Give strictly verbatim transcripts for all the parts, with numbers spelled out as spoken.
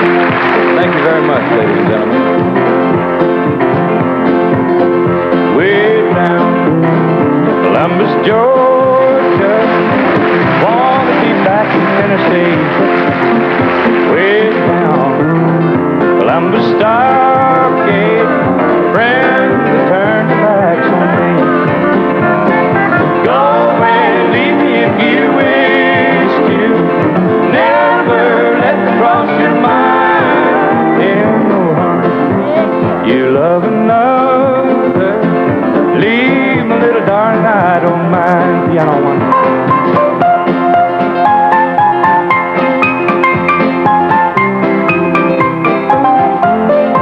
Thank you very much, ladies and gentlemen. Way down in Columbus, Georgia, wanna be back in Tennessee. Way down Columbus Stockade, friends that turned their backs on me. Go and leave me if you wish to. Never let me cross your mind. Yeah, no harm. You love another. Leave my little darling, I don't mind. Piano one.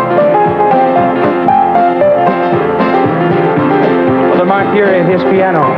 Here at his piano.